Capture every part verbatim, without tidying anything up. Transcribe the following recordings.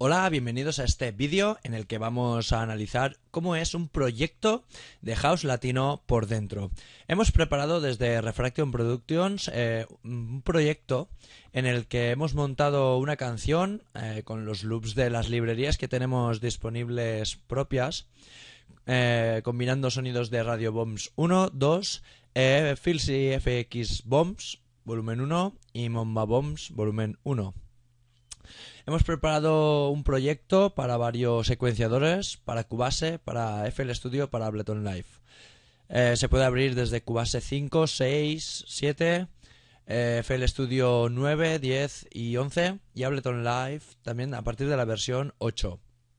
Hola, bienvenidos a este vídeo en el que vamos a analizar cómo es un proyecto de house latino por dentro. Hemos preparado desde Refraction Productions eh, un proyecto en el que hemos montado una canción eh, con los loops de las librerías que tenemos disponibles propias, eh, combinando sonidos de Radio Bombs uno, dos, eh, Filsy F X Bombs volumen uno y Momba Bombs volumen uno. Hemos preparado un proyecto para varios secuenciadores, para Cubase, para F L Studio, para Ableton Live. Eh, se puede abrir desde Cubase cinco, seis, siete, eh, F L Studio nueve, diez y once y Ableton Live también a partir de la versión ocho.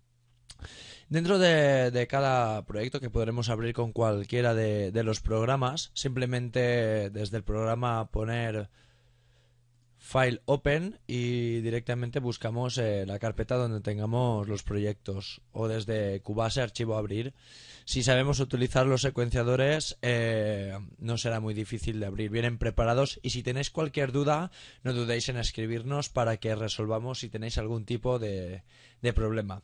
Dentro de, de cada proyecto, que podremos abrir con cualquiera de, de los programas, simplemente desde el programa poner File Open y directamente buscamos eh, la carpeta donde tengamos los proyectos, o desde Cubase Archivo Abrir. Si sabemos utilizar los secuenciadores eh, no será muy difícil de abrir, vienen preparados, y si tenéis cualquier duda no dudéis en escribirnos para que resolvamos si tenéis algún tipo de, de problema.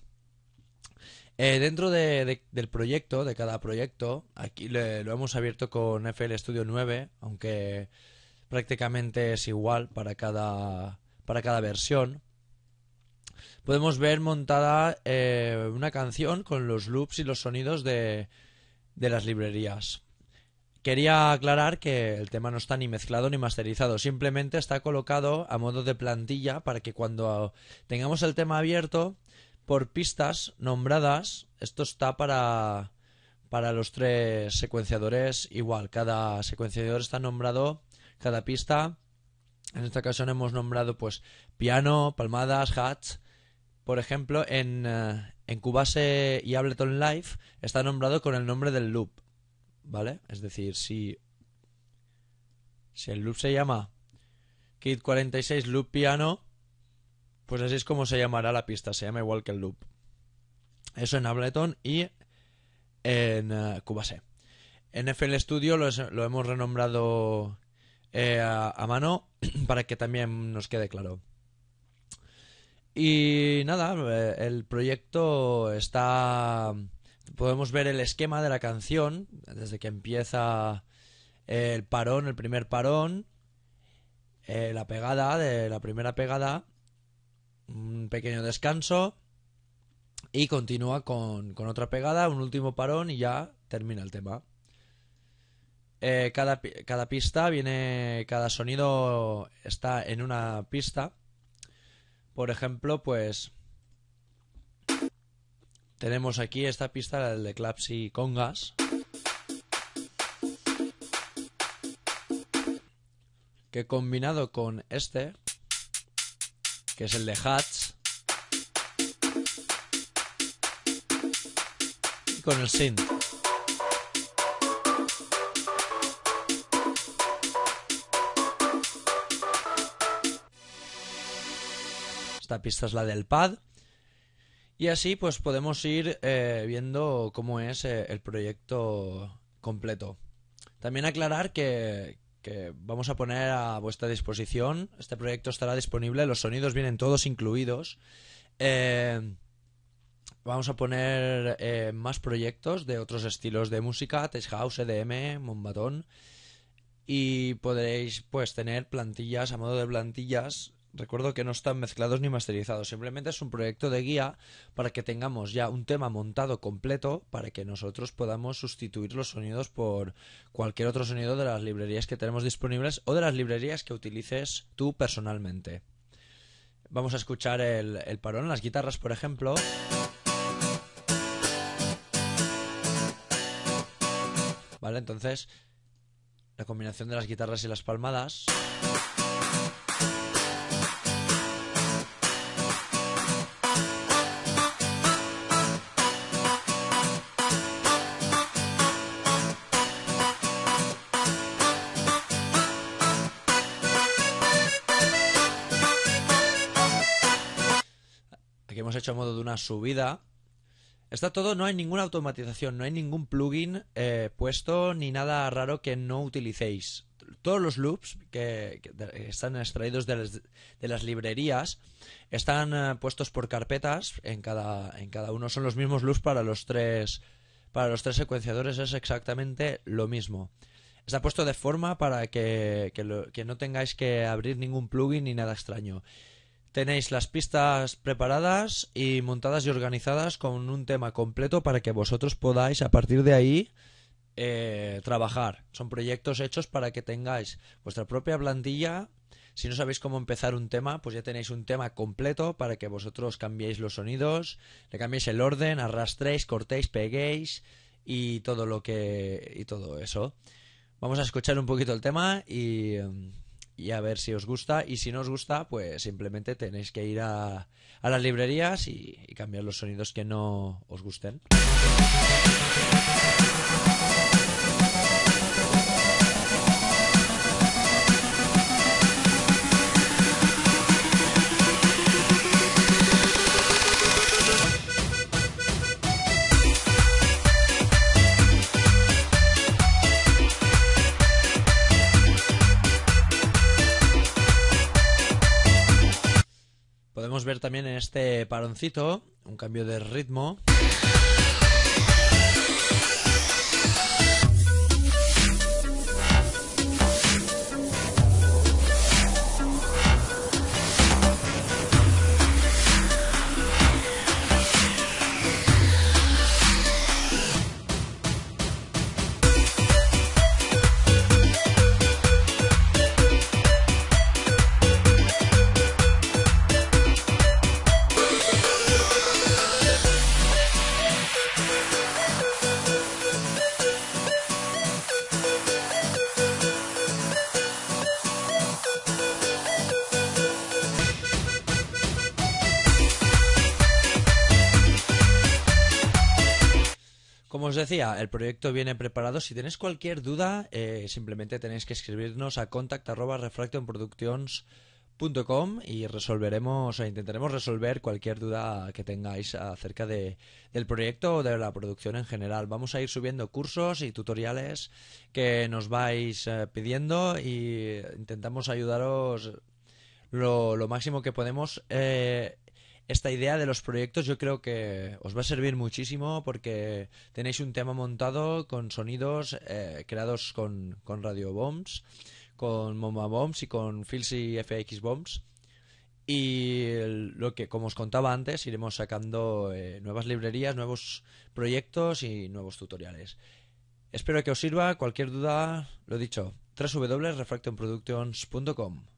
Eh, dentro de, de, del proyecto, de cada proyecto, aquí le, lo hemos abierto con F L Studio nueve, aunque prácticamente es igual para cada, para cada versión. Podemos ver montada eh, una canción con los loops y los sonidos de, de las librerías. Quería aclarar que el tema no está ni mezclado ni masterizado, simplemente está colocado a modo de plantilla para que cuando tengamos el tema abierto por pistas nombradas, esto está para, para los tres secuenciadores igual. Cada secuenciador está nombrado, cada pista. En esta ocasión hemos nombrado pues piano, palmadas, hats. Por ejemplo, en, uh, en Cubase y Ableton Live está nombrado con el nombre del loop, ¿vale? Es decir, si, si el loop se llama Kit cuarenta y seis Loop Piano, pues así es como se llamará la pista, se llama igual que el loop. Eso en Ableton y en uh, Cubase. En F L Studio lo, es, lo hemos renombrado eh, a, a mano para que también nos quede claro. Y nada, eh, el proyecto está... Podemos ver el esquema de la canción desde que empieza el parón, el primer parón, eh, la pegada de la primera pegada, un pequeño descanso y continúa con, con otra pegada, un último parón y ya termina el tema. Eh, cada, cada pista viene, cada sonido está en una pista. Por ejemplo, pues tenemos aquí esta pista, el de claps y congas, que combinado con este, que es el de hats, y con el synth. Esta pista es la del pad. Y así pues podemos ir eh, viendo cómo es eh, el proyecto completo. También aclarar que, que vamos a poner a vuestra disposición. Este proyecto estará disponible, los sonidos vienen todos incluidos. Eh, vamos a poner eh, más proyectos de otros estilos de música, tech house, E D M, Mombatón. Y podréis pues tener plantillas a modo de plantillas. Recuerdo que no están mezclados ni masterizados, simplemente es un proyecto de guía para que tengamos ya un tema montado completo para que nosotros podamos sustituir los sonidos por cualquier otro sonido de las librerías que tenemos disponibles o de las librerías que utilices tú personalmente. Vamos a escuchar el, el parón, las guitarras, por ejemplo. Vale, entonces la combinación de las guitarras y las palmadas. Aquí hemos hecho a modo de una subida. Está todo, no hay ninguna automatización, no hay ningún plugin eh, puesto ni nada raro que no utilicéis. todos los loops que, que están extraídos de las, de las librerías están uh, puestos por carpetas en cada, en cada uno. Son los mismos loops para los tres, para los tres secuenciadores, es exactamente lo mismo. Está puesto de forma para que, que, lo, que no tengáis que abrir ningún plugin ni nada extraño. Tenéis las pistas preparadas y montadas y organizadas con un tema completo para que vosotros podáis a partir de ahí eh, trabajar. Son proyectos hechos para que tengáis vuestra propia plantilla. Si no sabéis cómo empezar un tema, pues ya tenéis un tema completo para que vosotros cambiéis los sonidos, le cambiéis el orden, arrastréis, cortéis, peguéis y todo lo que y todo eso. Vamos a escuchar un poquito el tema y, y a ver si os gusta. Y si no os gusta, pues simplemente tenéis que ir a, a las librerías y, y cambiar los sonidos que no os gusten. Podemos ver también en este paroncito un cambio de ritmo. Como os decía, el proyecto viene preparado. Si tenéis cualquier duda, eh, simplemente tenéis que escribirnos a contact arroba refraction productions punto com y resolveremos o intentaremos resolver cualquier duda que tengáis acerca de, del proyecto o de la producción en general. Vamos a ir subiendo cursos y tutoriales que nos vais eh, pidiendo y intentamos ayudaros lo, lo máximo que podemos. Eh, Esta idea de los proyectos yo creo que os va a servir muchísimo porque tenéis un tema montado con sonidos eh, creados con, con Radio Bombs, con Moma Bombs y con Filsy F X Bombs. Y lo que, como os contaba antes, iremos sacando eh, nuevas librerías, nuevos proyectos y nuevos tutoriales. Espero que os sirva. Cualquier duda, lo dicho, doble u doble u doble u punto refraction productions punto com.